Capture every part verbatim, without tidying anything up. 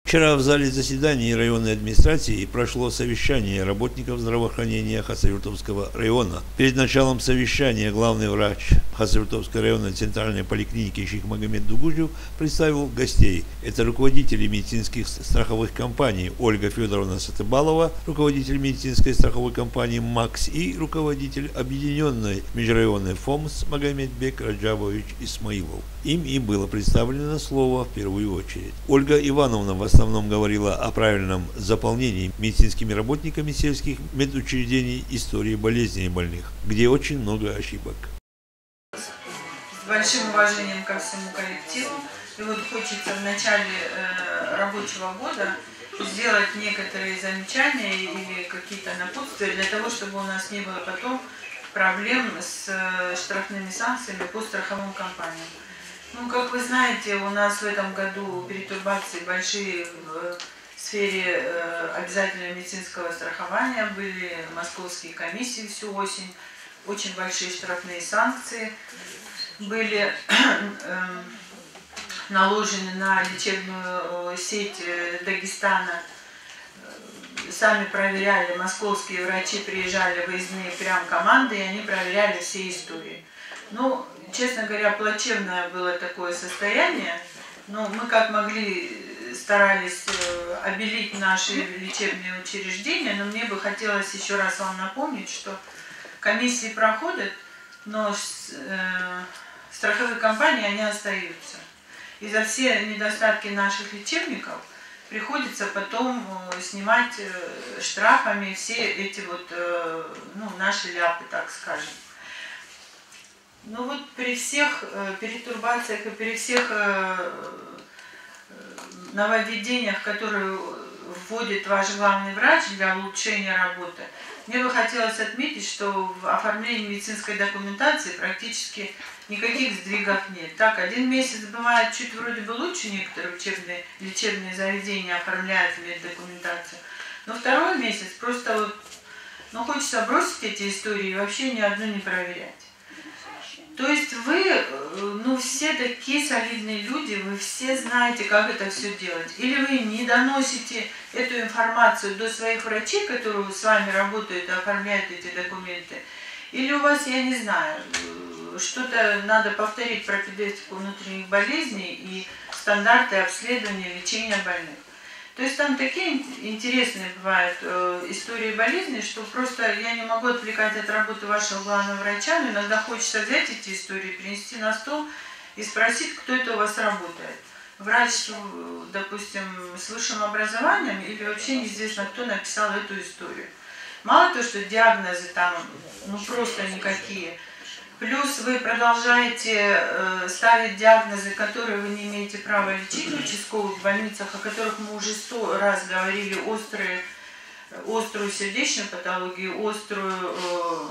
Вчера в зале заседаний районной администрации прошло совещание работников здравоохранения Хасавюртовского района. Перед началом совещания главный врач Хасавюртовской районной центральной поликлиники Шейх Магомед Дугужев представил гостей. Это руководители медицинских страховых компаний Ольга Федоровна Сатыбалова, руководитель медицинской страховой компании МАКС и руководитель объединенной межрайонной ФОМС Магомедбек Раджабович Исмаилов. Им и было представлено слово в первую очередь. Ольга Ивановна в основном говорила о правильном заполнении медицинскими работниками сельских медучреждений истории болезней больных, где очень много ошибок. С большим уважением ко всему коллективу. И вот хочется в начале э, рабочего года сделать некоторые замечания или какие-то напутствия для того, чтобы у нас не было потом проблем с э, штрафными санкциями по страховым компаниям. Ну, как вы знаете, у нас в этом году перетурбации большие в сфере э, обязательного медицинского страхования. Были московские комиссии всю осень, очень большие штрафные санкции были э, наложены на лечебную сеть Дагестана. Сами проверяли, московские врачи приезжали, выездные прям команды, и они проверяли все истории. Ну, честно говоря, плачевное было такое состояние, но мы как могли старались обелить наши лечебные учреждения, но мне бы хотелось еще раз вам напомнить, что комиссии проходят, но э, страховые компании, они остаются. И за все недостатки наших лечебников приходится потом снимать штрафами все эти вот, ну, наши ляпы, так скажем. Ну вот при всех перетурбациях и при всех нововведениях, которые вводит ваш главный врач для улучшения работы, мне бы хотелось отметить, что в оформлении медицинской документации практически никаких сдвигов нет. Так, один месяц бывает чуть вроде бы лучше, некоторые учебные, лечебные заведения оформляют меддокументацию, но второй месяц просто вот, ну, хочется бросить эти истории и вообще ни одну не проверять. То есть вы, ну, все такие солидные люди, вы все знаете, как это все делать. Или вы не доносите эту информацию до своих врачей, которые с вами работают и оформляют эти документы. Или у вас, я не знаю, что-то надо повторить про пропедевтику внутренних болезней и стандарты обследования, лечения больных. То есть там такие интересные бывают э, истории болезней, что просто я не могу отвлекать от работы вашего главного врача, но иногда хочется взять эти истории, принести на стол и спросить, кто это у вас работает. Врач, допустим, с высшим образованием или вообще неизвестно, кто написал эту историю. Мало того, что диагнозы там ну просто никакие. Плюс вы продолжаете э, ставить диагнозы, которые вы не имеете права лечить в участковых больницах, о которых мы уже сто раз говорили, острые, острую сердечную патологию, острую э,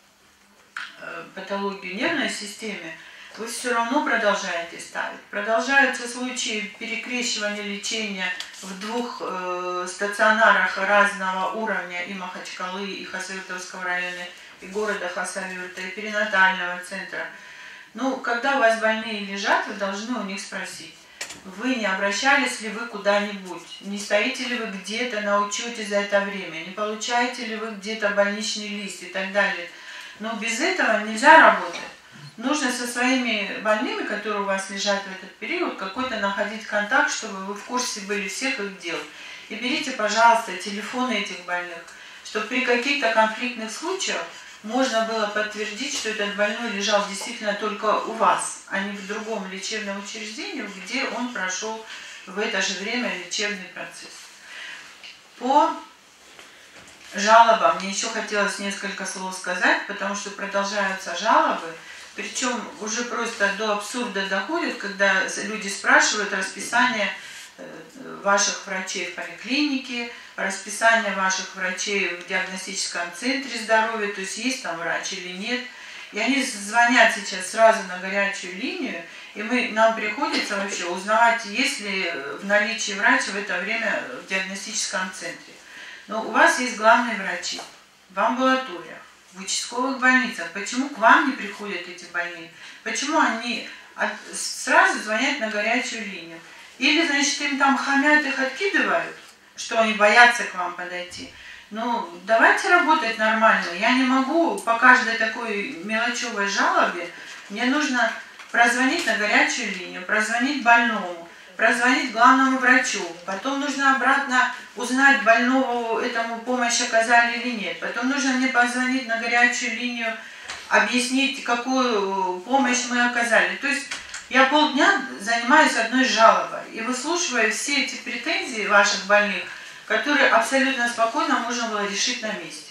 э, патологию нервной системы, вы все равно продолжаете ставить. Продолжаются случаи перекрещивания лечения в двух э, стационарах разного уровня, и Махачкалы, и Хасавюртовского района, и города Хасавюрта, и перинатального центра. Ну, когда у вас больные лежат, вы должны у них спросить, вы не обращались ли вы куда-нибудь, не стоите ли вы где-то на учете за это время, не получаете ли вы где-то больничный лист и так далее. Но без этого нельзя работать. Нужно со своими больными, которые у вас лежат в этот период, какой-то находить контакт, чтобы вы в курсе были всех их дел. И берите, пожалуйста, телефоны этих больных, чтобы при каких-то конфликтных случаях можно было подтвердить, что этот больной лежал действительно только у вас, а не в другом лечебном учреждении, где он прошел в это же время лечебный процесс. По жалобам мне еще хотелось несколько слов сказать, потому что продолжаются жалобы, причем уже просто до абсурда доходит, когда люди спрашивают расписание ваших врачей в поликлинике, расписание ваших врачей в диагностическом центре здоровья, то есть есть там врач или нет. И они звонят сейчас сразу на горячую линию, и мы, нам приходится вообще узнавать, есть ли в наличии врач в это время в диагностическом центре. Но у вас есть главные врачи в амбулаториях, в участковых больницах. Почему к вам не приходят эти больные? Почему они сразу звонят на горячую линию? Или, значит, им там хамят, их откидывают, что они боятся к вам подойти. Ну, давайте работать нормально. Я не могу по каждой такой мелочевой жалобе, мне нужно прозвонить на горячую линию, прозвонить больному, прозвонить главному врачу. Потом нужно обратно узнать, больному этому помощь оказали или нет. Потом нужно мне позвонить на горячую линию, объяснить, какую помощь мы оказали. То есть я полдня занимаюсь одной жалобой и выслушиваю все эти претензии ваших больных, которые абсолютно спокойно можно было решить на месте.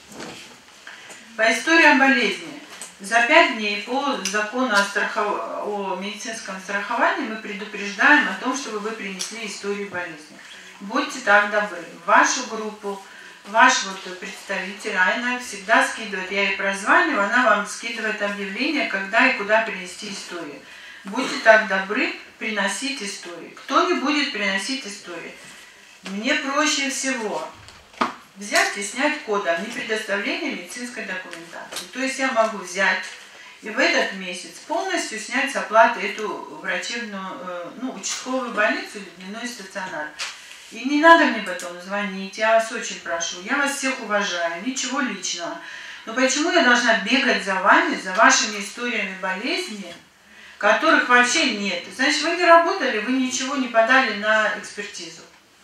По историям болезни. За пять дней по закону о, страхов... о медицинском страховании мы предупреждаем о том, чтобы вы принесли историю болезни. Будьте так добры. В вашу группу, ваш вот представитель, она всегда скидывает, я ей прозваниваю, она вам скидывает объявление, когда и куда принести историю. Будьте так добры, приносить истории. Кто не будет приносить истории? Мне проще всего взять и снять код о непредоставлении медицинской документации. То есть я могу взять и в этот месяц полностью снять с оплаты эту врачебную, ну, участковую больницу или дневной стационар. И не надо мне потом звонить, я вас очень прошу, я вас всех уважаю, ничего личного. Но почему я должна бегать за вами, за вашими историями болезни, которых вообще нет? Значит, вы не работали, вы ничего не подали на экспертизу.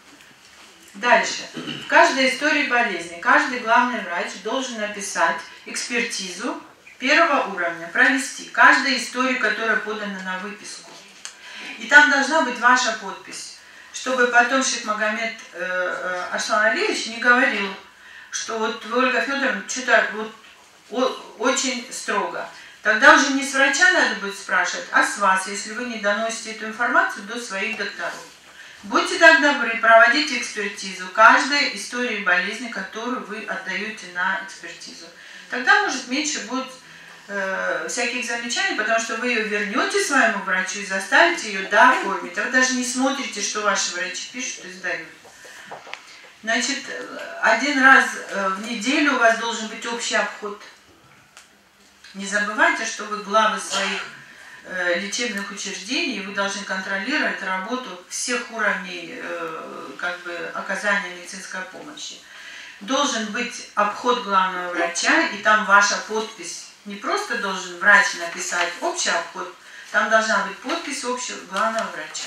Дальше. В каждой истории болезни каждый главный врач должен написать экспертизу первого уровня, провести каждую историю, которая подана на выписку. И там должна быть ваша подпись, чтобы потом Шейх Магомед э, э, Арслан Алиевич не говорил, что вот вы, Ольга Федоровна, что-то вот о, очень строго. Тогда уже не с врача надо будет спрашивать, а с вас, если вы не доносите эту информацию до своих докторов. Будьте так добры, проводите экспертизу каждой истории болезни, которую вы отдаете на экспертизу. Тогда, может, меньше будет э, всяких замечаний, потому что вы ее вернете своему врачу и заставите ее дооформить. А вы даже не смотрите, что ваши врачи пишут и сдают. Значит, один раз в неделю у вас должен быть общий обход. Не забывайте, что вы главы своих лечебных учреждений, и вы должны контролировать работу всех уровней как бы, оказания медицинской помощи. Должен быть обход главного врача, и там ваша подпись. Не просто должен врач написать общий обход, там должна быть подпись общего главного врача.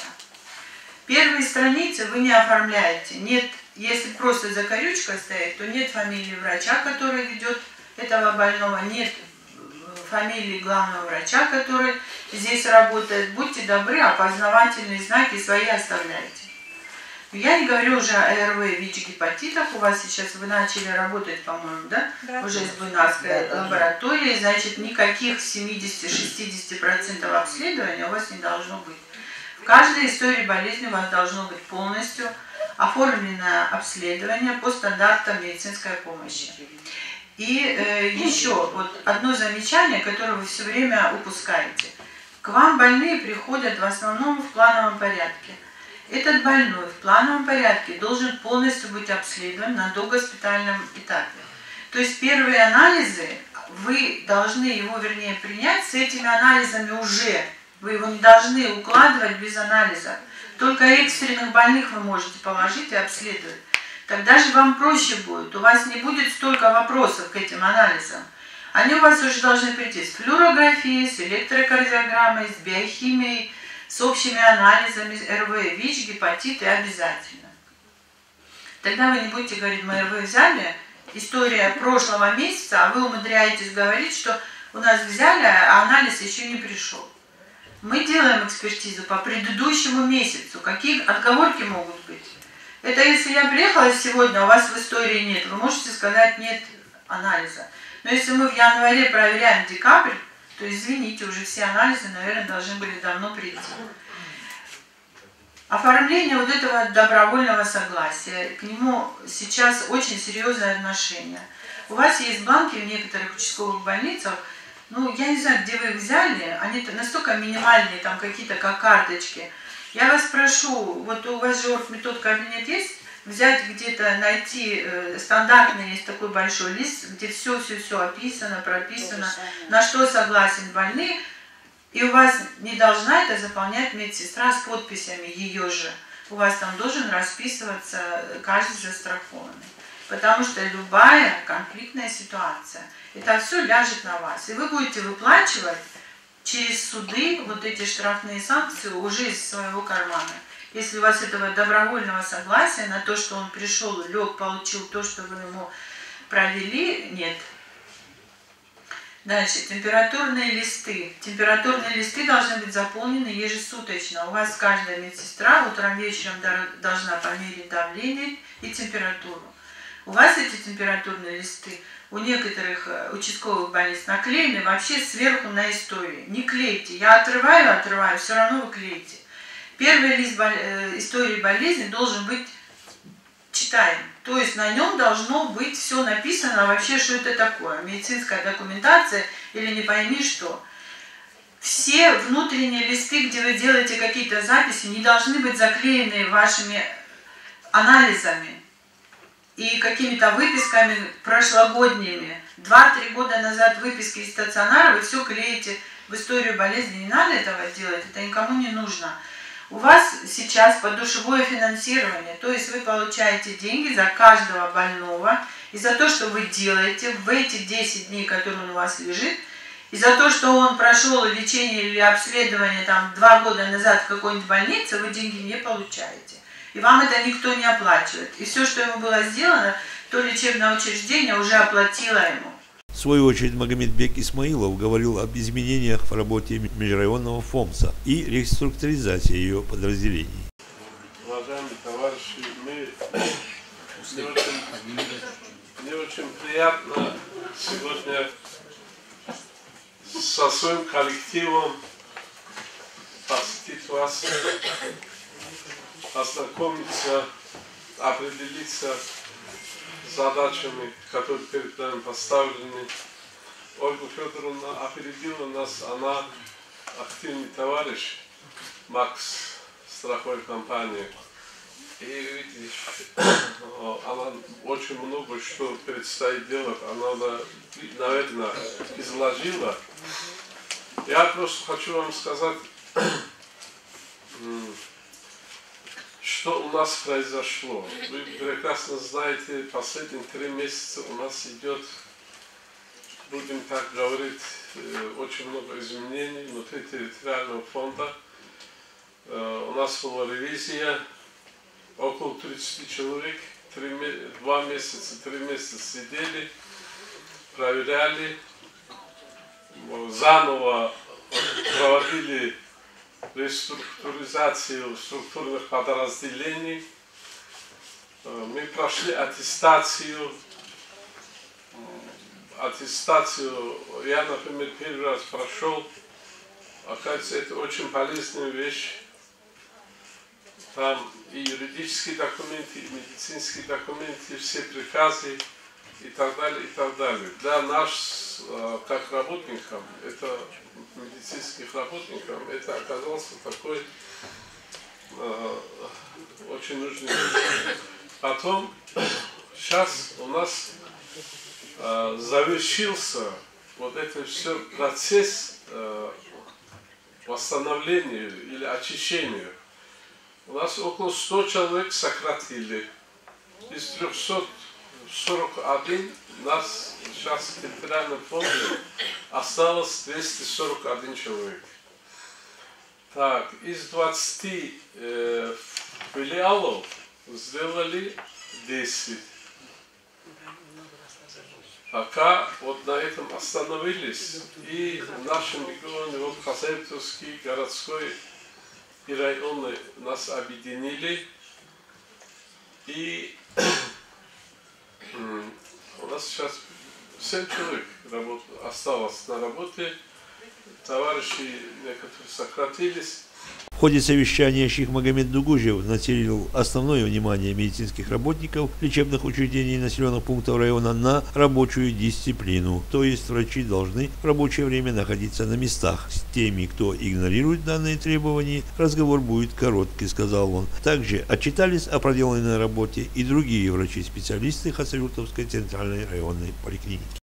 Первые страницы вы не оформляете. Нет, если просто закорючка стоит, то нет фамилии врача, который ведет этого больного, нет фамилии главного врача, который здесь работает. Будьте добры, опознавательные знаки свои оставляйте. Я не говорю уже о эр вэ, ВИЧ, гепатитах. У вас сейчас вы начали работать, по-моему, да? Да. Уже с Буйнакской да, лабораторией. Значит, никаких семидесяти-шестидесяти процентов обследования у вас не должно быть. В каждой истории болезни у вас должно быть полностью оформленное обследование по стандартам медицинской помощи. И э, еще вот одно замечание, которое вы все время упускаете. К вам больные приходят в основном в плановом порядке. Этот больной в плановом порядке должен полностью быть обследован на догоспитальном этапе. То есть первые анализы, вы должны его, вернее, принять с этими анализами уже. Вы его не должны укладывать без анализа. Только экстренных больных вы можете положить и обследовать. Тогда же вам проще будет. У вас не будет столько вопросов к этим анализам. Они у вас уже должны прийти с флюорографией, с электрокардиограммой, с биохимией, с общими анализами, эр вэ, ВИЧ, гепатиты обязательно. Тогда вы не будете говорить, мы эр вэ взяли, история прошлого месяца, а вы умудряетесь говорить, что у нас взяли, а анализ еще не пришел. Мы делаем экспертизу по предыдущему месяцу. Какие отговорки могут быть? Это если я приехала сегодня, а у вас в истории нет, вы можете сказать нет анализа. Но если мы в январе проверяем декабрь, то извините, уже все анализы, наверное, должны были давно прийти. Оформление вот этого добровольного согласия, к нему сейчас очень серьезное отношение. У вас есть бланки в некоторых участковых больницах, ну, я не знаю, где вы их взяли, они настолько минимальные, там какие-то как карточки. Я вас прошу, вот у вас же оргметод кабинет есть, взять где-то, найти э, стандартный, есть такой большой лист, где все-все-все описано, прописано, на что согласен больный, И у вас не должна это заполнять медсестра с подписями ее же. У вас там должен расписываться каждый застрахованный. Потому что любая конфликтная ситуация, это все ляжет на вас. И вы будете выплачивать через суды вот эти штрафные санкции уже из своего кармана. Если у вас этого добровольного согласия на то, что он пришел, лег, получил то, что вы ему провели, нет. Дальше, температурные листы. Температурные листы должны быть заполнены ежесуточно. У вас каждая медсестра утром, вечером должна померить давление и температуру. У вас эти температурные листы у некоторых участковых больниц наклеены вообще сверху на истории. Не клейте. Я отрываю, отрываю, все равно вы клеите. Первый лист истории болезни должен быть читаем. То есть на нем должно быть все написано вообще, что это такое. Медицинская документация или не пойми что. Все внутренние листы, где вы делаете какие-то записи, не должны быть заклеены вашими анализами и какими-то выписками прошлогодними. Два-три года назад выписки из стационара, вы все клеите в историю болезни. Не надо этого делать, это никому не нужно. У вас сейчас подушевое финансирование, то есть вы получаете деньги за каждого больного, и за то, что вы делаете в эти десять дней, которые он у вас лежит, и за то, что он прошел лечение или обследование там два года назад в какой-нибудь больнице, вы деньги не получаете. И вам это никто не оплачивает. И все, что ему было сделано, то лечебное учреждение уже оплатило ему. В свою очередь Магомедбек Исмаилов говорил об изменениях в работе межрайонного ФОМСа и реструктуризации ее подразделений. Уважаемые товарищи, мы мне очень, мне очень приятно сегодня со своим коллективом посетить вас, ознакомиться, определиться с задачами, которые перед нами поставлены. Ольга Федоровна опередила нас, она активный товарищ, Макс, страховой компании. И видишь, она очень много что предстоит делать, она, наверное, изложила. Я просто хочу вам сказать, что у нас произошло. Вы прекрасно знаете, последние три месяца у нас идет, будем так говорить, очень много изменений внутри территориального фонда. У нас была ревизия, около тридцати человек, три, два месяца, три месяца сидели, проверяли, заново проводили реструктуризацию структурных подразделений. Мы прошли аттестацию. Аттестацию я, например, первый раз прошел. Оказывается, это очень полезная вещь. Там и юридические документы, и медицинские документы, все приказы и так далее, и так далее. Для нас, как работникам, это медицинских работников, это оказался такой э, очень нужный. Потом, сейчас у нас э, завершился вот этот все процесс э, восстановления или очищения. У нас около ста человек сократили. Из трёхсот сорока одного нас сейчас в территориальном фонде осталось двести сорок один человек. Так, из двадцати э, филиалов сделали десять. Пока вот на этом остановились. И в нашем регионе, вот Хасавюртовский городской и районы нас объединили. И у нас сейчас семь человек работ, осталось на работе, товарищи некоторые сократились. В ходе совещания Шейх Магомед Дугужев нацелил основное внимание медицинских работников лечебных учреждений населенных пунктов района на рабочую дисциплину. То есть врачи должны в рабочее время находиться на местах. С теми, кто игнорирует данные требования, разговор будет короткий, сказал он. Также отчитались о проделанной работе и другие врачи-специалисты Хасавюртовской центральной районной поликлиники.